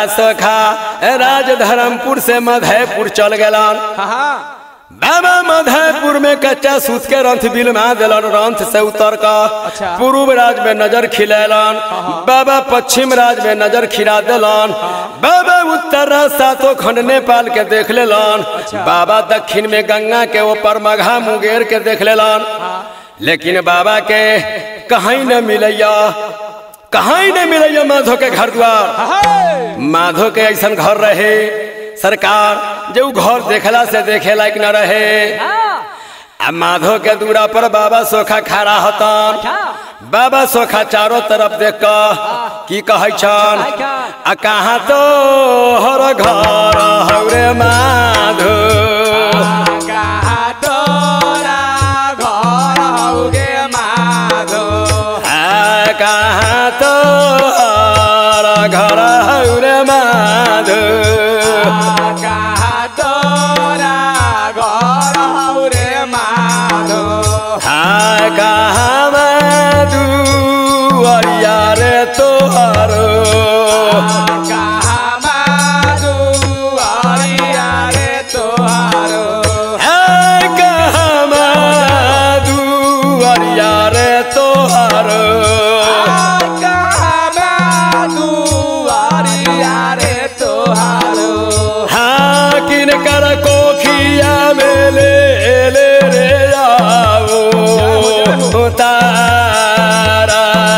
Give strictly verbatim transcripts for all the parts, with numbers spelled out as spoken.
सोखा राजधर्मपुर से मधेपुर चल गलन। बाबा मधेपुर में कच्चा सूत के रंथ बिलमा दिलन, रंथ से उतर का पूर्व राज में नजर खिलेलन। बाबा पश्चिम राज में नजर खिरा दिलन। बाबा उत्तर राज सातों खंड नेपाल के देख लेलन। बाबा दक्षिण में गंगा के ऊपर मघा मुंगेर के देख लेलन। लेकिन बाबा के कहीं न मिलैया, कहीं न मिलैया माधो के घर द्वार। माधो के ऐसा घर रहे सरकार जो घर देखला से देखे लायक न रहे। अब माधो के दूरा पर बाबा सोखा खड़ा हतन। बाबा सोखा चारों तरफ देख कर की कहे छन, आ कहाँ तो हर घर हौरे माधो, कहाँ तोरा घर हौरे माधो, आ कहाँ तो हर घर हौरे माधो, कहाँ तोरा घर हौरे माधो, हाँ कहाँ माधु अरिया रे तोहरो, कहाँ माधु अरिया रे तोहरो, हाँ कहाँ माधु अरिया रे तोहरो, कहाँ माधु अरिया रे तोहरो, हाँ किनकर कोखिया में ले ले रे आओ तारा,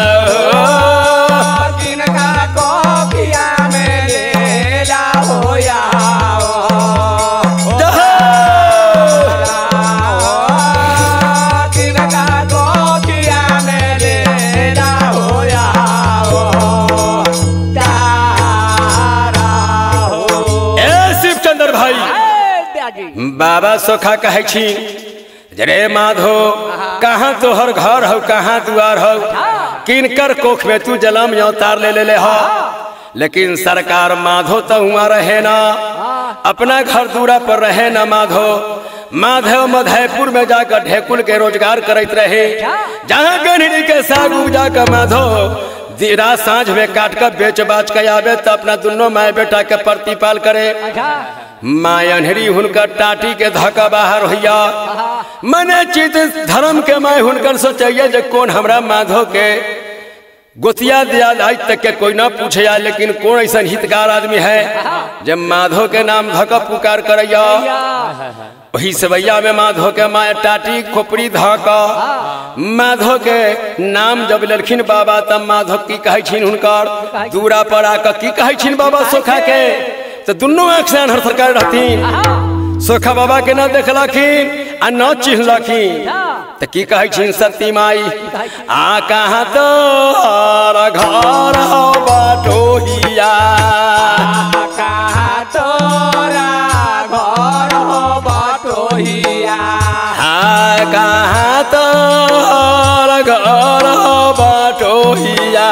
किनका कोखिया में ले जाओ याओ, किनका कोखिया में ले जाओ याओ तारा हो। ए शिवचंद्र भाई, बाबा सोखा कहे छी रे माधो कहाँ तोहर घर हो, कहाँ दुआर हो, किनकर कोख में तू जलम अवतार ले ले ले हो। लेकिन सरकार माधो तो हुआ रहे ना, अपना घर दूरा पर रहे ना माधो। माधव मधेपुर में जाकर ढेकुल के रोजगार करते रहे। जहाँ गन्हरी के साग उपजा कर माधो रात सांझ में काट कर बेच बाच के आवे तो अपना दोनों माय बेटा के प्रतिपाल करे। माय अनहरी हुनकर टाटी के धक्का बाहर होइया, मने चित धर्म के माय हुनकर सोचैया जे कौन हमरा माधो के गोतिया दिया, आज तक के कोई ना पूछे आ, लेकिन कौन ऐसा हितकार आदमी है जब माधो के नाम धक्का पुकार करैया। वही सवैया में माधो के माय टाटी खोपड़ी धक्का माधो के नाम जब ललखिन बाबा तब माधो की कहे छिन हुनकर दूरा पर आकर की कहे छिन बाबा सोखा के, तो दोनों आँख से अनहर सरकार रहती। सोखा बाबा के न देखलखिन आ न चिन्हलखिन तो की कहे छिन सती माई, आ कहाँ तो घर हो बटोहिया, कहाँ तोरा घर हो बटोहिया, हाँ कहाँ तो घर हो बटोहिया,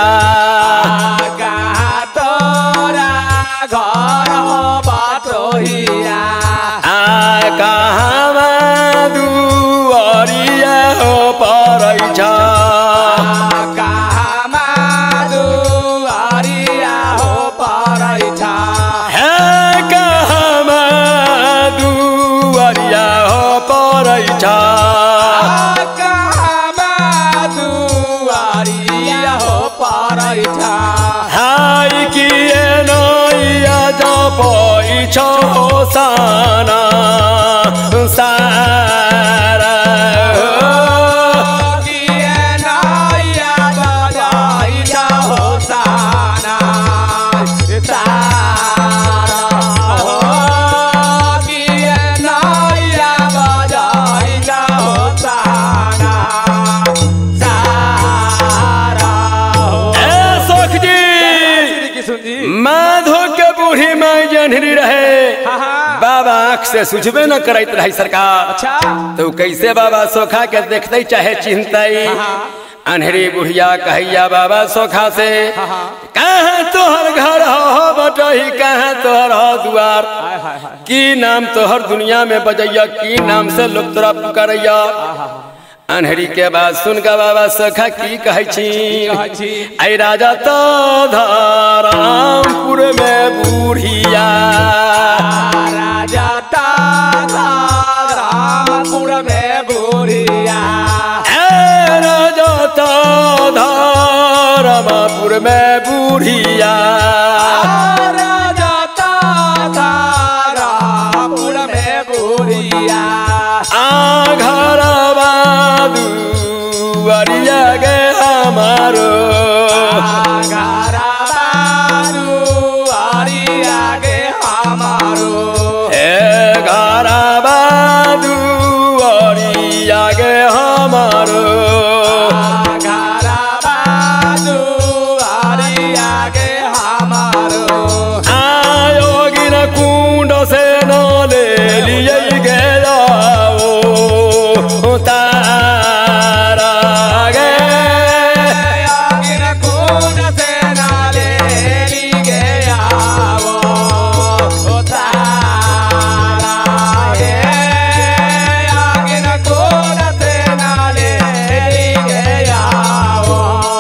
कहाँ तोरा घर हो बटोहिया, आ कहाँ माधु अरिया हो परै छ, कहाँ माधु अरिया हो परै छ, हे कहाँ माधु अरिया हो परै छ, कहाँ माधु अरिया हो परै छ, हाय किए नैया जपै छ साना सारा, किए नैया बजाइ छ हो साना तारा हो, किए नैया बजाइ छ हो साना सारा हो। ए सोख जी, माधो के बूढ़ी माई जन्हरी रहे, बाबा आँख से सुझबे न करत रही सरकार। अच्छा तो कैसे बाबा सोखा के देखते चाहे चिंतई, अनहरी बुढ़िया कहैया बाबा सोखा से, कहाँ तोहर घर हो बटही, कहाँ तोहर हो दुआर, की नाम तोहर दुनिया में बजैया, की नाम से लोग तोरा पुकारैया। अनहरी के बाद सुन का बाबा सखा की कहै छी आई राजा तो रामपुर में बूढ़िया राजा रामपुर में बूढ़िया राजा तो रामपुर में बूढ़िया राजा रामपुर में बूढ़िया आ घर दुआरिया गे हमारो दुआरिया गे हमारो ए घरवा दुआरिया गे हमारो घरवा दुआरिया गे हमारो आयोगिन कुंड से न ले लिए गे जाओ तारा गे योगिन कुंड से न ले लिए आओ तारा गे योगिन कुंड से न ले लिए आओ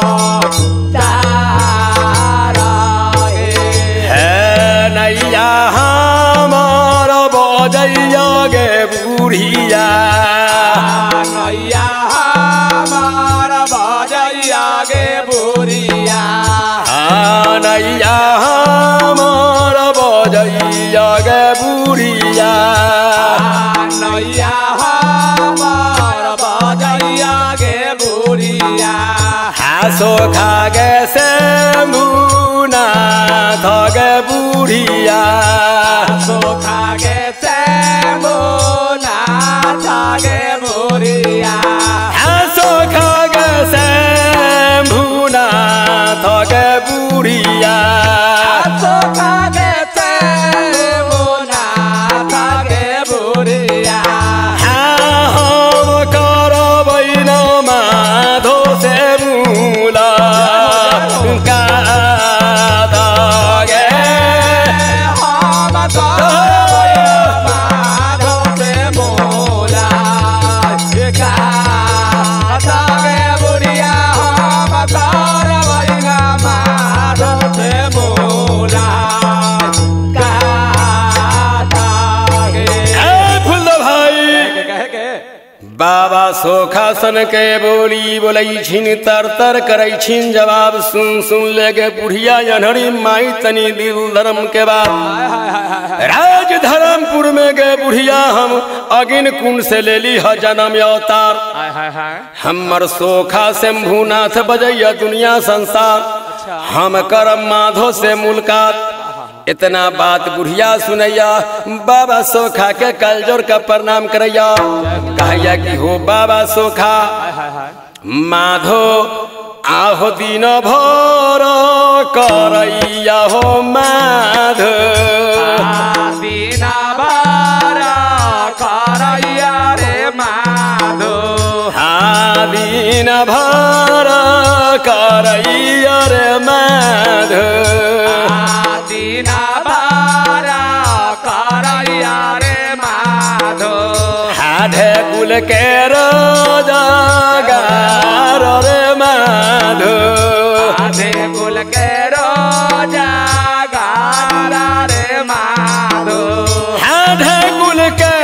तारा गे है नैया हमार बजैया गे बूढ़िया नैया हमार बजैया गे बुढ़िया आ नैया हमार बजैया गे बूढ़िया नैया हमार बजैया गे बुढ़िया हासो खा गे से मुना थगे बूढ़िया सोखा गे से मोना थागे बुढ़िया हासो खा गे से मुना थगे बूढ़िया सोखा गे से मोना थागे बुढ़िया हम करबै न माधो से मूला का दागे हम करबै माधो से मोला का थागे बुढ़िया हम करबै माधो से मोला का थागे ए फूल भाई कहे के बाबा सोखासन के बोली बोलै छिन तर तर करै छिन जवाब सुन सुन लेगे बुढ़िया अनहरी माई तनी दिल धर्म के बात हाय हाय हाय हाय राज धर्मपुर में गए बुढ़िया हम अगिन कुंड से ले ली ह जन्म अवतार हाय हाय हाय हमर सोखा शंभुनाथ बजैया दुनिया संसार हम करम माधो से मुलाकात इतना बात बुढ़िया सुनैया बाबा सोखा के कलजोर का प्रणाम करैया कहैया कि हो बाबा सोखा माधो आहो दिन भर करैया हो माधो दीना बारा करैया रे माधो हाँ दिन भर करैया रे माधो दीना बारा करैया रे माधो हाढे कुल के रोजगार रे माधो आधे कुल के रोजा गारा रे माधो हाढे कुल के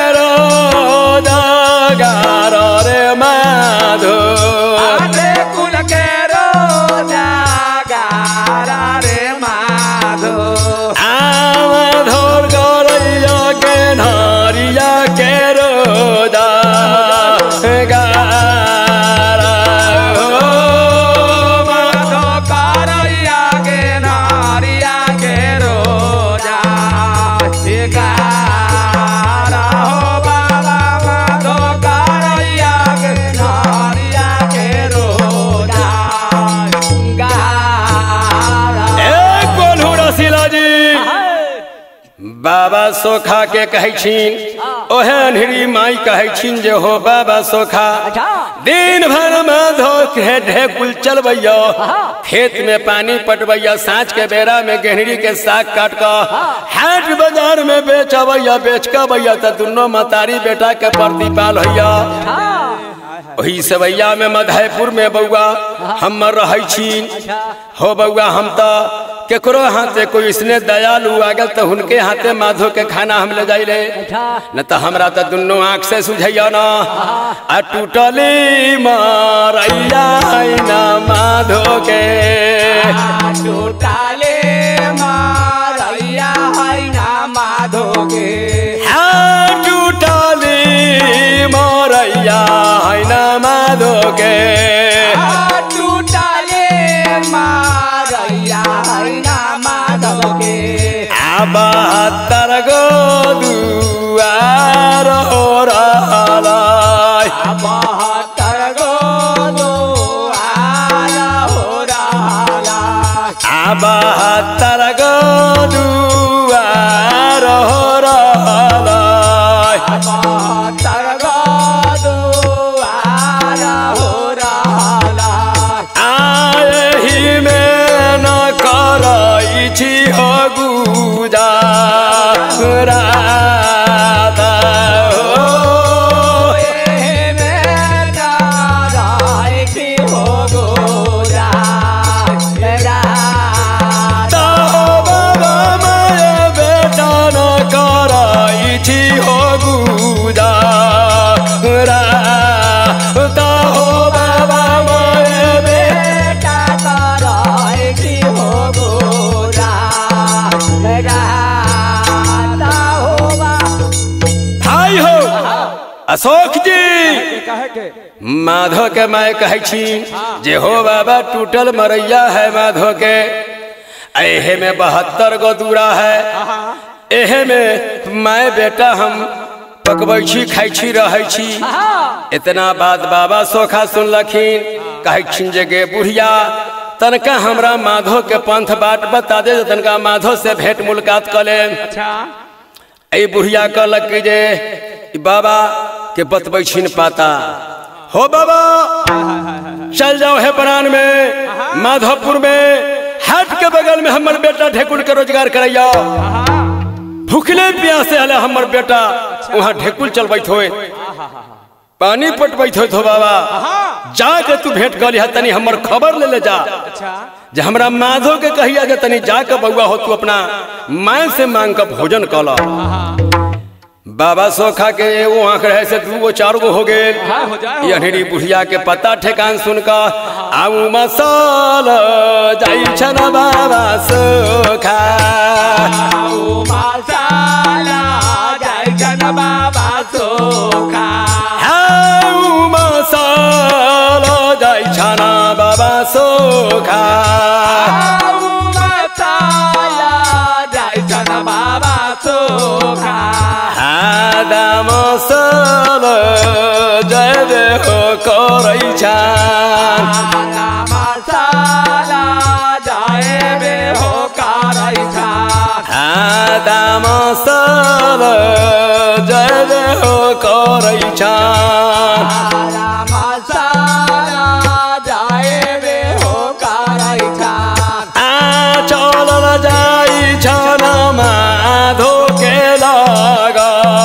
रोजगार रे माधो आधे कुल के रोजा गारा रे माधो आम धोर गरैया के नारिया के रोजा गारा हो माधो करैया के नारिया के रोजा गारा हो बाबा माधो करैया के नारिया के रोजा गारा एक बोलू रसीला जी बाबा सोखा के कहै छिन ओहे अनहरी माई कहै छिन जे हो बाबा सोखा दिन भर में धोखे ढेकुल चलबैया खेत में पानी पटबैया साँझ के बेरा में गेहरी के साग काट कर हाट बाजार में बेचबैया बेच के भैया तो दुनो मतारी बेटा के प्रतिपाल होइया वही सवैया में मधेपुर में बउआ हम रह छी हो बउआ हम तो केकरो हाथे कोई इसने दयालु आ गल तो उनके हाथे माधो के खाना हम ले जाई रे न तो हमरा तो दुनों आँख से सुझैया ना आ टूटली मारैया ना माधो के टूटली मारैया ना माधो के टूटली मारैया ना माधो के बहत्तर गो दुआर हो रहलाई बहत्तर गो दुआर हो रहलाई बहत्तर गो दुआर हो रहलाई बहत्तर गो दुआर हो रहलाई आही में न करई छी हो राधा हो मेरा राय की हो गोरा राधा बाबा माया बेटा न कराई थी हो गुजा राधा हो बाबा माया बेटा कराई की हो गोरा अशोक जी माधो के मैं कहे छी जे हो बाबा टूटल मरैया है माधो के एहे में बहत्तर गो दूरा है एहे में मैं बेटा हम पकबै छी खाई छी रहै छी इतना बात बाबा सोखा सुनलखिन कहे छी जे गे बुढ़िया तनका हमरा माधो के पंथ बाट बता दे तनका माधो से भेंट मुलाकात कर ले अच्छा ए बुढ़िया कहलक जे बाबा के बतबै छिन पाता हो बाबा चल जाओ है प्राण में माधोपुर में हाट के बगल में हमर बेटा ढेकुल के रोजगार करैया भूखले प्यासे हले हमर बेटा वहाँ ढेकुल चलबैत होए पानी पटबैत होत हो बाबा जाके तू भेंट कर लिहा तनी हमर खबर ले ले जा जे हमरा माधो के कहिया जे तनी जाके बउआ हो तू अपना माय से मांग के भोजन कला बाबा सोखा के एगो आँख रहे से दू गो चार गो हो गए यही बुढ़िया के पता ठेकान सुनकर आऊ मसाल जाई छन बाबा सोखा आऊ मसाला जाई छन बाबा सोखा आऊ मसाल जाई छन बाबा सोखा आऊ मसाला जाई छन बाबा सोखा दामसल जय दे हो करै छान मसाला जाए बे हो करै छान दामसल जय दे हो करै छान मसाला जाए बे हो करै छान आ चलल जाई छन माधो के लगा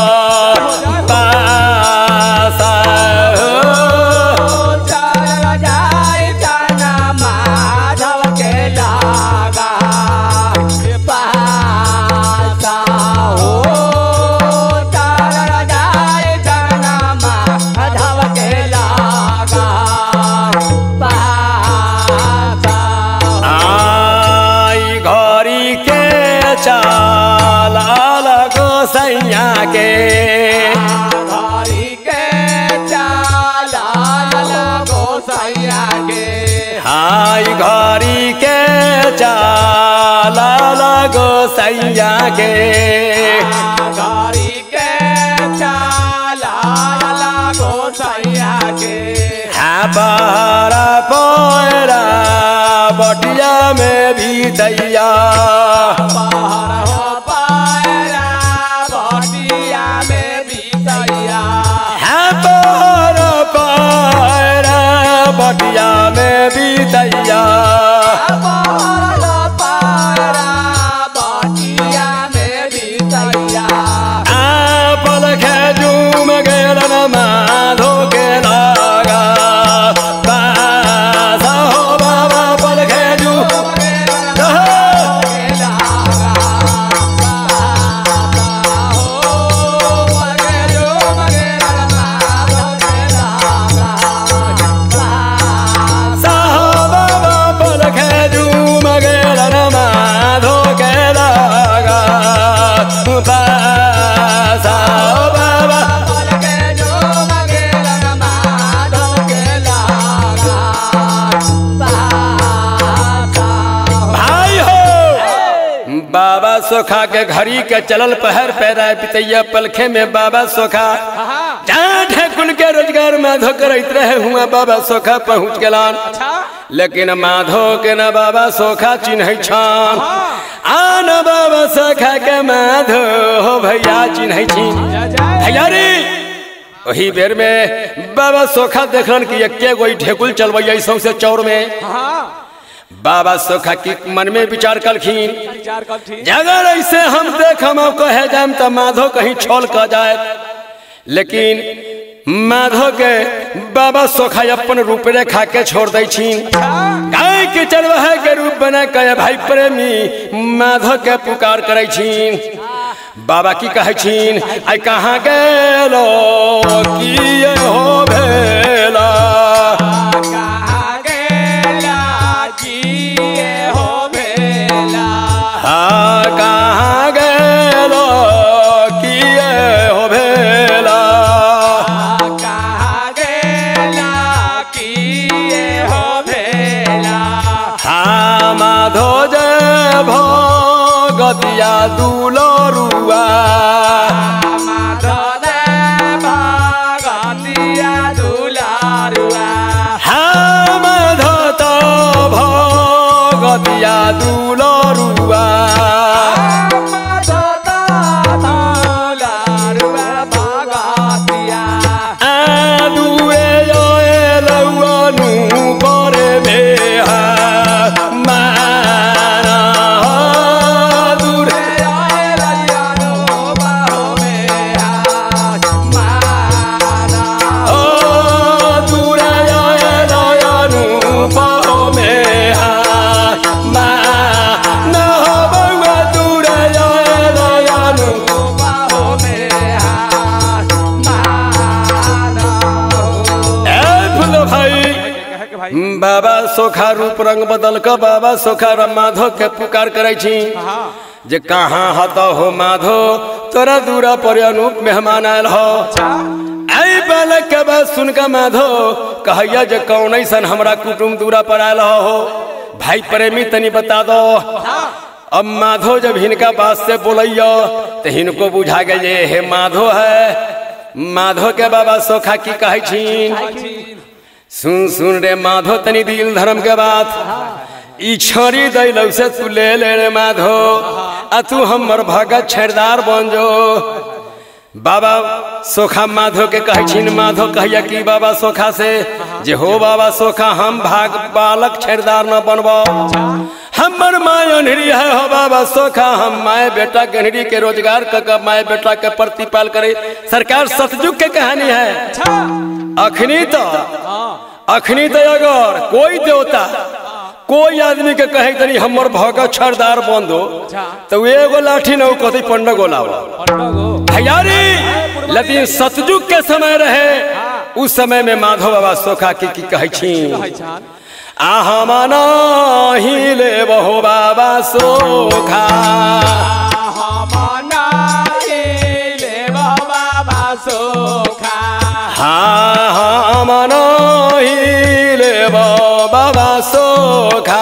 सैया के घरी के चाला लगो सैया के हाय घरी के चाला लगो सैया के घरी के चाला लगो सैया के हाँ बहरा पैरा बटिया में भी दैया बटिया में भी दैया बटिया में भी दैया पल खे झूम गेल माधो के लागा सोखा के घड़ी के चलल पहर पैरा पितैया पलखे में बाबा सोखा जहाँ ढेकुल के रोजगार माधो करत रहे हुआ बाबा सोखा पहुँच गलान। लेकिन माधो के न बाबा सोखा चिन्ह छान आ न बाबा सोखा के माधो हो भैया चिन्ह भैया रे। वही बेर में बाबा सोखा देखलन कि एके गो ढेकुल चलवैया सौंसे चौर में। बाबा सोखा की मन में विचार कलखीन अगर ऐसे हम देख हम कहे जाम तो माधो कहीं छोल कर जाए। लेकिन माधो के बाबा सोखा अपन रूप रेखा के छोड़ दै छीन। गाय के चरवाहा के रूप बना के भाई प्रेमी माधो के पुकार करे छीन। बाबा की कहे छीन आई कहाँ गेलो किए हो भेला कहाँ गेला किए हो भेला हाँ कहाँ गेलो किए हो भेला कहाँ गेला किए हो भेला हाँ माधो जय भगतिया दुलरुआ माधो जय भगतिया दुलारुआ हाँ माधो तो भगतिया दुलरुआ माधो तो दुलारुआ भगतिया आ दुए योए लौनु करे बेहा माना दूरे ओ दूरे योए लौनु पाओ में हा माना बउआ दूरे योए लौनु ए फुलो भाई बाबा सोखा रूप रंग बदल कर बाबा सोखा माधो के पुकार करे छी जे कहाँ हत हो माधो तोरा दूरा पर अनूप मेहमान आयल हो। आई बालक के बात सुन कर माधो कहैया जे कौन ऐसन हमरा कुटुम दूरा पर आयल हो भाई प्रेमी तनी बता दो। अब माधो जब हिनका बात से बोलैया तो हिनको बुझा गए जे हे माधो है। माधो के बाबा सोखा की कहे छी सुन सुन रे माधो तनी दिल धर्म के बात ई छोरी दैलौ से तू ले ले रे माधो आ तू हमर भगत छेड़दार बन जो। बाबा सोखा माधो के कहे छिन माधो कहिया कि बाबा सोखा से जे हो बाबा सोखा हम भाग बालक छेड़दार न बनबो हमर माय अनहरी है हो बाबा सोखा हम माय बेटा गहरी के रोजगार क माय बेटा के प्रतिपाल करे सरकार सतयुग के कहानी है। अखनी तो अखनी तो अगर कोई देवता कोई आदमी के कहे तनी हमर भगत छरदार बंदो तो एगो लाठी न कथी पंडा गोलावा भैयारी। लेकिन सतयुग के समय रहे उस समय में माधव बाबा सोखा की, की कहे छी आहा माना ही ले बहो बाबा सोखा हाँ हाँ माना ही ले बाबा सोखा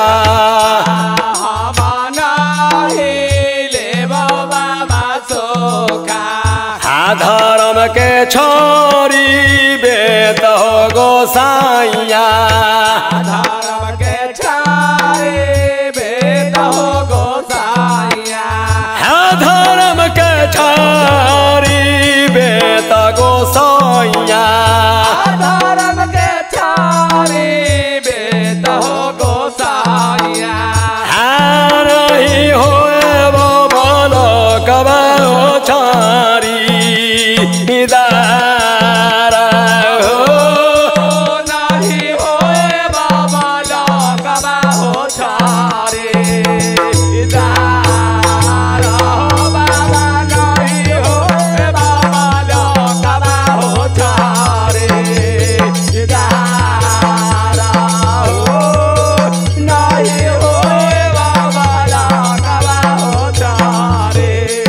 हाँ धर्म के छोरी बेत हो गोसाइया धर्म के छोरी बेत हो गोसाइया हाँ धर्म के छोरी बेत गोसाइया धर्म के छोरी बेत हो गोसाइया हाँ रही होए वो बोलो कबा हो छारी दारा हो नहीं होए बाबा लोकबा हो छारी दारा हो बाबा नहीं होए बाबा लोकबा हो छारी दारा हो नहीं होए बाबा लोकबा हो छारी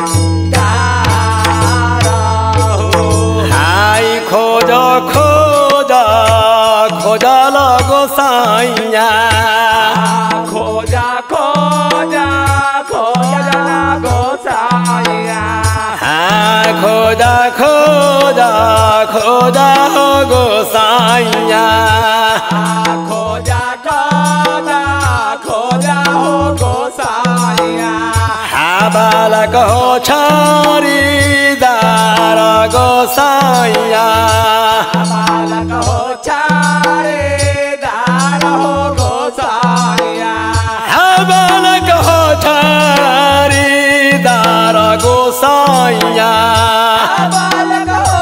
दारा हो हाय खोजा खोजा खोजा लगो साइया खोजा खोजा हो गोसाइया खोजा खोजा खोजा हो गोसाइया हा बालक हो छारीदार गोसाइया बालक हो छारीदार हो गोसाइया हा बालक हो छारीदार गोसाइया बालक हो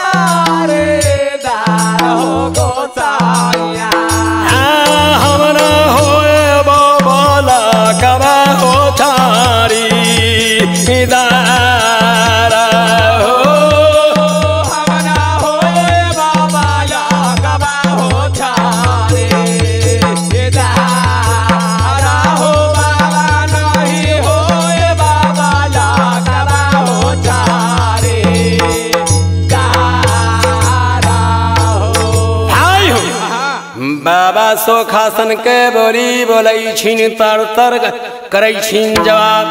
छारीदार हो गोसाइया हमरा होए बाला कबा हो छारी दारा हो हमरा होए बाबा कबा हो छारी दारा हो बाबा नहीं होए बाबा कबा हो छारी दारा हो हाय हो बाबा सोखासन के बोली बोलै छिन तर तर करै छिन जवाब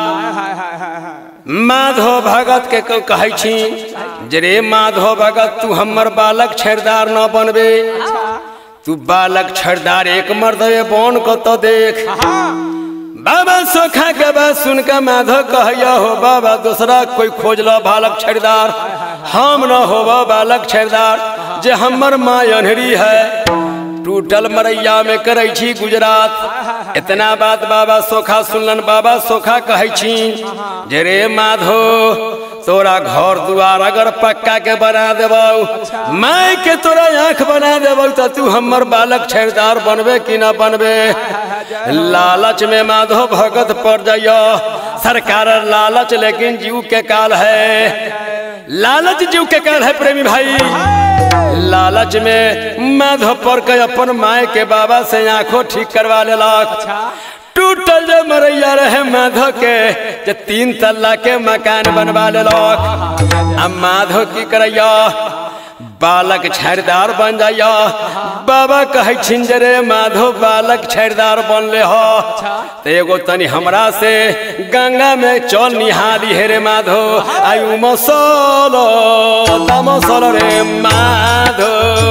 माधो भगत के कहै छी जे रे माधो भगत तू हमर बालक छेड़दार न बनबे तू बालक छेड़दार एक मर्दवे बन को तो देख बाबा सोखा के बात सुन के माधो कहया हो बाबा दूसरा कोई खोज लो बालक छेड़दार हम न होबा बालक छेड़दार जे हमर माँ अन्हरी है टूटल मरैया में करै छी गुजरात इतना बात बाबा सोखा सुनलन बाबा सोखा कहै छी जे रे माधो तोरा घर दुआर अगर पक्का के बना देबौ माय के तोरा आँख बना देबौ तो तू हमर बालक छेड़दार बनबे कि न बनबे लालच में माधो भगत पड़ जाइयो सरकार लालच लेकिन जीव के काल है लालच जीव के काल है प्रेमी भाई लालच में माधो पर के अपन माय के बाबा से आंखों ठीक करवा लेलक टूटल जो मरैया रहे माधो के जे तीन तल्ला के मकान बनवा लेलक अब माधो की करैया बालक छेड़दार बन जाइया बाबा कहै छिन जे रे माधो बालक छेड़दार बनले हो तो एगो तनी हमरा से गंगा में चल निहारी हे रे माधो आयु मसलो तमसलो रे माधो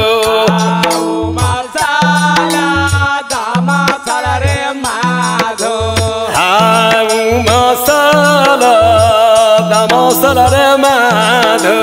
मसाला दामसाला रे माधो आयु मसलो तमसलो रे माधो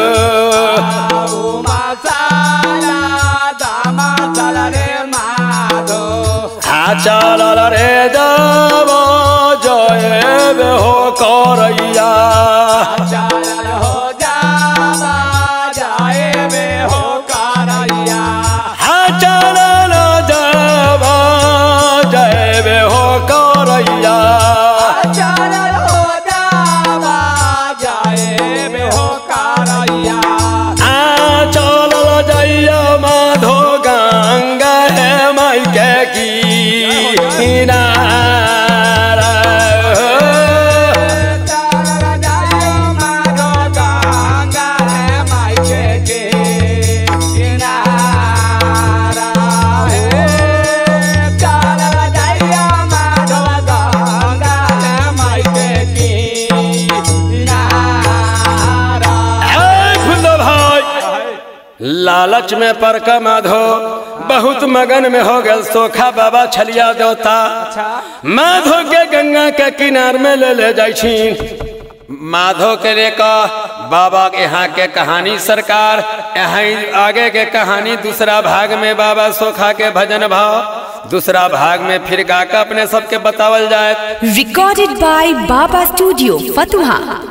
मसाला दामसाला रे माधो चल रे जब जय हो करैया चल हो जावा जाए बे हो करैया चल जब जय हो करैया चल हो जावा जाए बे हो करैया चल जइया माधो गंगा है माई के की लालच में पर का माधो बहुत मगन में हो गए सोखा बाबा छलिया देवता माधो के गंगा के किनार में ले ले जाई माधो के लेकर बाबा के यहाँ के कहानी सरकार यहाँ आगे के कहानी दूसरा भाग में बाबा सोखा के भजन भाव दूसरा भाग में फिर गाकर अपने सबके बतावल जाए। Recorded by Baba studio Fatuha.